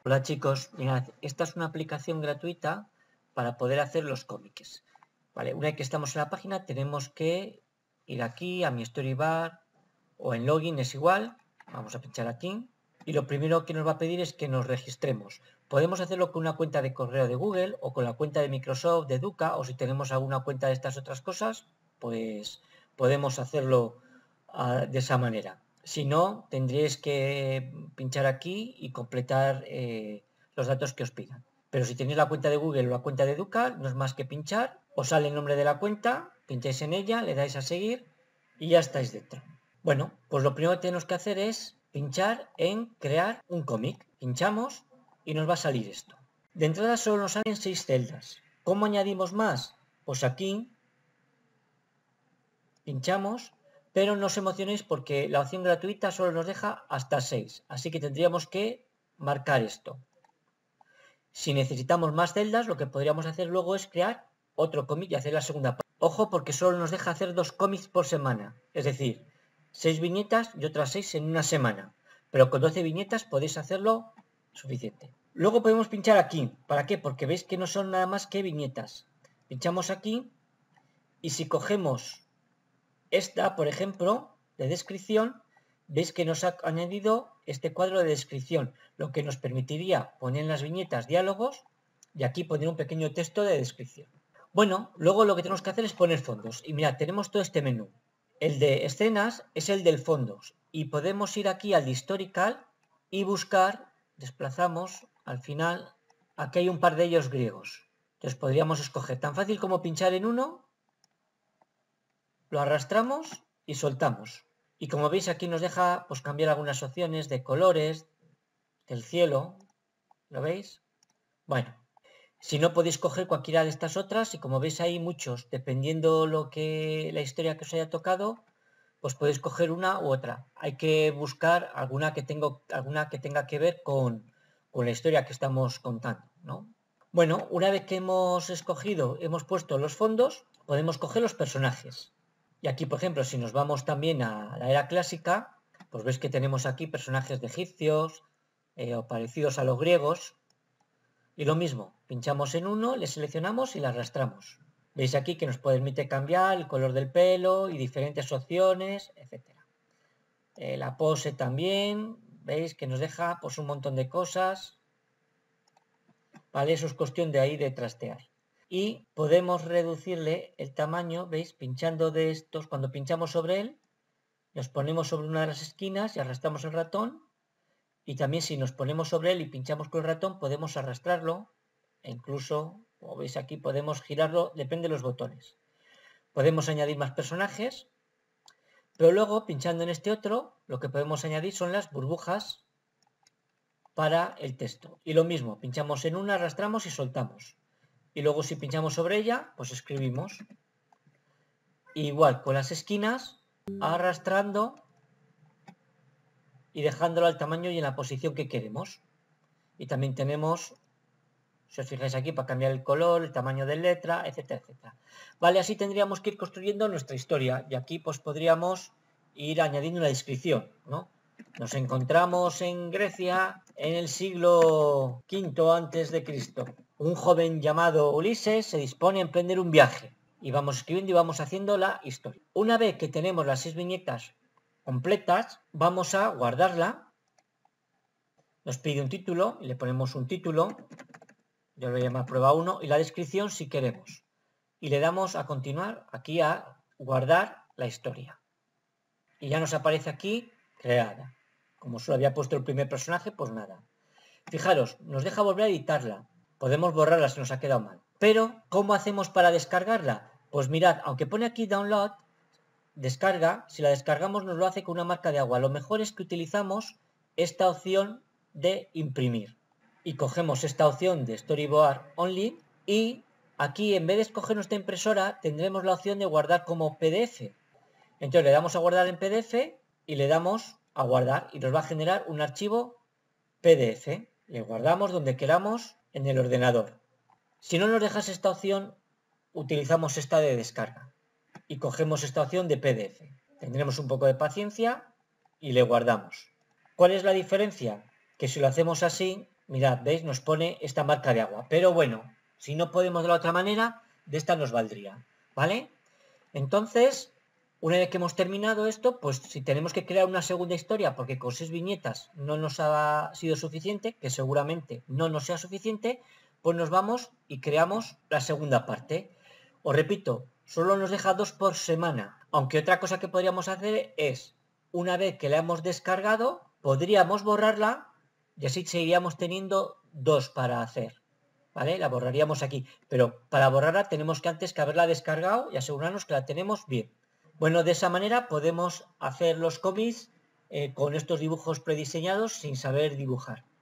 Hola chicos, mirad, esta es una aplicación gratuita para poder hacer los cómics. Vale, una vez que estamos en la página tenemos que ir aquí a mi Storybar o en login, es igual. Vamos a pinchar aquí y lo primero que nos va a pedir es que nos registremos. Podemos hacerlo con una cuenta de correo de Google o con la cuenta de Microsoft, de Educa, o si tenemos alguna cuenta de estas otras cosas, pues podemos hacerlo de esa manera. Si no, tendréis que pinchar aquí y completar los datos que os pidan. Pero si tenéis la cuenta de Google o la cuenta de Educa, no es más que pinchar, os sale el nombre de la cuenta, pincháis en ella, le dais a seguir y ya estáis dentro. Bueno, pues lo primero que tenemos que hacer es pinchar en crear un cómic. Pinchamos y nos va a salir esto. De entrada solo nos salen 6 celdas. ¿Cómo añadimos más? Pues aquí pinchamos, pero no os emocionéis porque la opción gratuita solo nos deja hasta 6. Así que tendríamos que marcar esto. Si necesitamos más celdas, lo que podríamos hacer luego es crear otro cómic y hacer la segunda parte. Ojo, porque solo nos deja hacer 2 cómics por semana. Es decir, 6 viñetas y otras 6 en una semana. Pero con 12 viñetas podéis hacerlo suficiente. Luego podemos pinchar aquí. ¿Para qué? Porque veis que no son nada más que viñetas. Pinchamos aquí y si cogemos esta, por ejemplo, de descripción, veis que nos ha añadido este cuadro de descripción, lo que nos permitiría poner en las viñetas diálogos y aquí poner un pequeño texto de descripción. Bueno, luego lo que tenemos que hacer es poner fondos. Y mirad, tenemos todo este menú. El de escenas es el del fondos. Y podemos ir aquí al de historical y buscar, desplazamos al final, aquí hay un par de ellos griegos. Entonces podríamos escoger tan fácil como pinchar en uno, lo arrastramos y soltamos. Y como veis aquí nos deja pues cambiar algunas opciones de colores, del cielo, ¿lo veis? Bueno, si no podéis coger cualquiera de estas otras y como veis hay muchos, dependiendo la historia que os haya tocado, pues podéis coger una u otra. Hay que buscar alguna que tenga que ver con la historia que estamos contando, ¿no? Bueno, una vez que hemos escogido, hemos puesto los fondos, podemos coger los personajes. Y aquí, por ejemplo, si nos vamos también a la era clásica, pues ves que tenemos aquí personajes de egipcios o parecidos a los griegos. Y lo mismo, pinchamos en uno, le seleccionamos y le arrastramos. Veis aquí que nos permite cambiar el color del pelo y diferentes opciones, etc. La pose también, veis que nos deja pues un montón de cosas. Vale, eso es cuestión de ahí de trastear. Y podemos reducirle el tamaño, veis, pinchando de estos, cuando pinchamos sobre él, nos ponemos sobre una de las esquinas y arrastramos el ratón. Y también si nos ponemos sobre él y pinchamos con el ratón, podemos arrastrarlo. E incluso, como veis aquí, podemos girarlo, depende de los botones. Podemos añadir más personajes. Pero luego, pinchando en este otro, lo que podemos añadir son las burbujas para el texto. Y lo mismo, pinchamos en una, arrastramos y soltamos. Y luego si pinchamos sobre ella, pues escribimos. Igual con las esquinas, arrastrando y dejándolo al tamaño y en la posición que queremos. Y también tenemos, si os fijáis aquí, para cambiar el color, el tamaño de letra, etcétera, etcétera. Vale, así tendríamos que ir construyendo nuestra historia. Y aquí pues podríamos ir añadiendo una descripción, ¿no? Nos encontramos en Grecia en el siglo V antes de Cristo. Un joven llamado Ulises se dispone a emprender un viaje. Y vamos escribiendo y vamos haciendo la historia. Una vez que tenemos las 6 viñetas completas, vamos a guardarla. Nos pide un título y le ponemos un título. Yo lo voy a llamar prueba 1 y la descripción si queremos. Y le damos a continuar aquí a guardar la historia. Y ya nos aparece aquí creada. Como solo había puesto el primer personaje, pues nada. Fijaros, nos deja volver a editarla. Podemos borrarla si nos ha quedado mal. Pero, ¿cómo hacemos para descargarla? Pues mirad, aunque pone aquí download, descarga, si la descargamos nos lo hace con una marca de agua. Lo mejor es que utilizamos esta opción de imprimir. Y cogemos esta opción de Storyboard Only y aquí en vez de escoger nuestra impresora tendremos la opción de guardar como PDF. Entonces le damos a guardar en PDF y le damos a guardar y nos va a generar un archivo PDF. Le guardamos donde queramos en el ordenador. Si no nos dejas esta opción, utilizamos esta de descarga y cogemos esta opción de PDF. Tendremos un poco de paciencia y le guardamos. ¿Cuál es la diferencia? Que si lo hacemos así, Mirad, ¿veis? Nos pone esta marca de agua. Pero bueno, si no podemos de la otra manera, de esta nos valdría, ¿vale? Entonces, una vez que hemos terminado esto, pues si tenemos que crear una segunda historia, porque con 6 viñetas no nos ha sido suficiente, que seguramente no nos sea suficiente, pues nos vamos y creamos la segunda parte. Os repito, solo nos deja 2 por semana, aunque otra cosa que podríamos hacer es, una vez que la hemos descargado, podríamos borrarla y así seguiríamos teniendo 2 para hacer. ¿Vale? La borraríamos aquí, pero para borrarla tenemos que antes que haberla descargado y asegurarnos que la tenemos bien. Bueno, de esa manera podemos hacer los cómics con estos dibujos prediseñados sin saber dibujar.